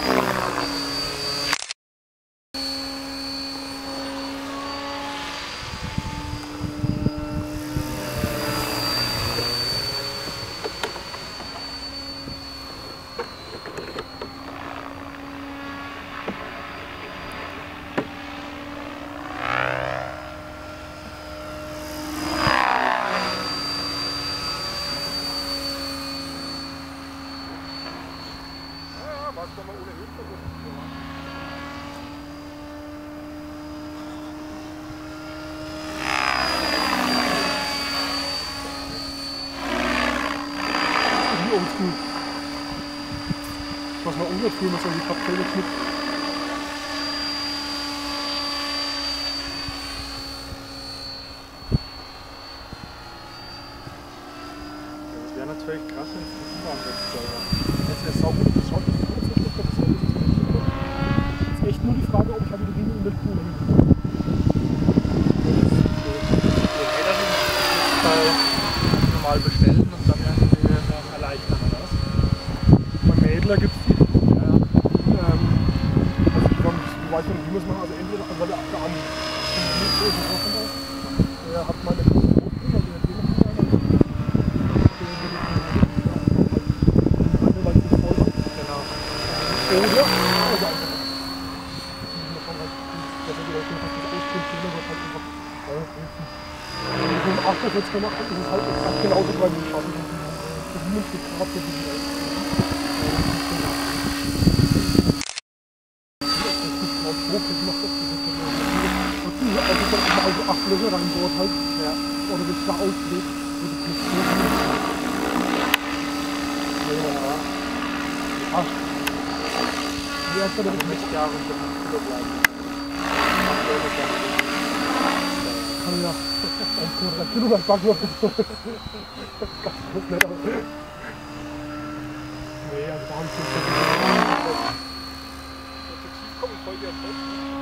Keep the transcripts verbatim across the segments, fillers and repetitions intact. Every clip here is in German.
Kann man ohne Hilfe wie oldschool. Was man auch früher mit solchen Kapellen knüpft. Das wäre natürlich krass, wenn es nicht war. Das wäre sauber. Das schaut nicht aus, das ist echt nur die Frage, ob ich halt die Linie in der Kuh hängen kann. Normal bestellen und dann irgendwie erleichtern oder was? Bei Mädler gibt es die. Ja. Ähm, also ich glaube, du weißt nicht, wie man es macht. Also entweder also der, der Arm so ist offen da. Der hat meine Kuh drin, also der geht noch nicht einer. Der wird nicht voll. Genau. Oder, also einfach. Das ist ja schon fast das Auskunft, was halt einfach wenn ich so einen Achterwitz gemacht habe, ist es halt exakt genauso bei den Schatten. Das ist nicht geklappt, das ist nicht also dann immer also acht Löcher reinbohrt halt. Ja. Oder wenn es da ausgeht, wird es nicht so. Ja. Ach. Ja, ich kann ja nicht Jahre und dann Kilo bleiben. Kann ja. Ein Kilo nach Backwurst. Das ist ganz nett aus. Nee, also da haben sie nicht. Effektiv kommen voll wieder drauf.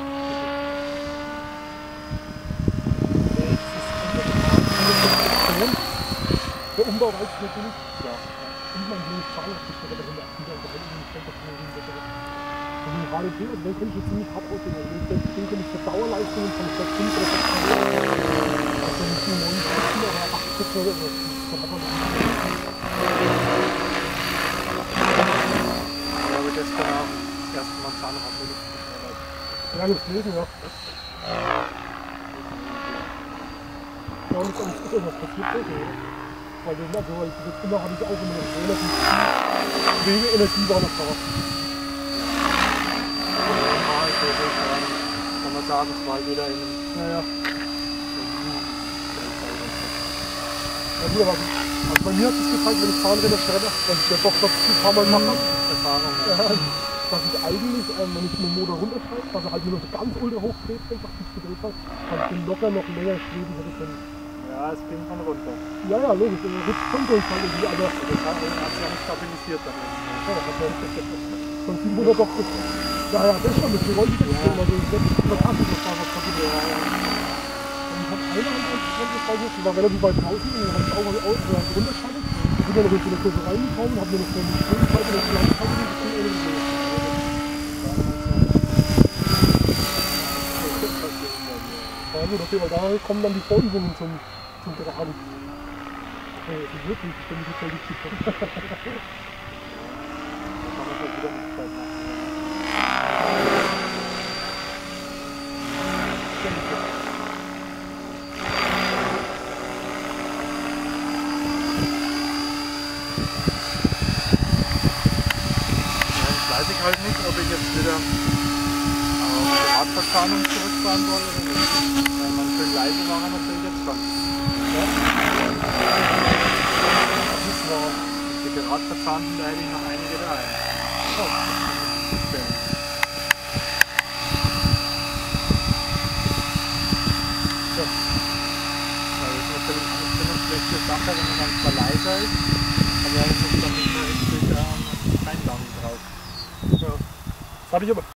Der Umbau reizt natürlich. Ja. Und mein blödes Zahnrad ist aber der Achter und der Hände nicht ganz auf den Wetter. Also die H D P, also den könnte ich jetzt ziemlich hart aussehen. Also den könnte ich für Dauerleistungen von statt fünf oder sechs also nicht nur neun Stützen, aber acht Stützen oder so. Das hat man nicht. Ja, aber das kann auch das erste Mal Zahnrad wirklich arbeiten. Ja, das lesen, ja. Ja, und jetzt ist irgendwas passiert, oder? Weil das, also, weil das immer habe ich auch immer noch relativ wenige Energie war noch drauf. Normal, so kann man sagen, es war wieder in einem. Naja. Ja, gut, aber also bei mir hat es gezeigt, wenn ich Zahnräder schredder, dass ich ja doch das ein paar Mal mache. Erfahrung. Ja, dass ich eigentlich, ähm, wenn ich den Motor runterschreibe, dass er halt nur noch so ganz ultra hoch dreht, wenn ich auf die gedreht habe, kann ich den locker noch länger schweben hätte können. Ja, es ging von runter. Ja, ja, logisch, er rutscht schon durch halt irgendwie, aber Das hat sich ja nicht stabilisiert dann. ja, das hat er von viel Motor doch das. Ja, ja, das ist schon, das Geräusch ist extrem, also das ist fantastisch, was da was kaputt ist. Und ich habe eine Hand angesprochen, die war relativ weit draußen und dann habe ich auch mal runtergeschaltet. Ich bin dann noch in die Kurve reingekommen, habe mir noch so eine Schwierigkeit und dann habe ich die Kurve gesehen. Ja gut, okay, weil da kommen dann die Vollübungen zum, zum Tragen. Oh, das ist wirklich, ich bin nicht so richtig gut. Da kann man halt wieder nicht Zeit machen. Weiß ich halt nicht, ob ich jetzt wieder auf die Radverzahnung zurückfahren soll oder nicht. Weil man schön leise war, natürlich jetzt schon. Ja? Das ist wahr. Die Geradverzahnten, da hätte ich noch einige da. Oh, das ist schön. Ja. Weil das ist natürlich eine ziemlich schlechte Sache, wenn man dann zwar leiser ist, aber es ist dann nicht mehr richtig ähm, Eingang drauf. Ja. Das hatte ich aber.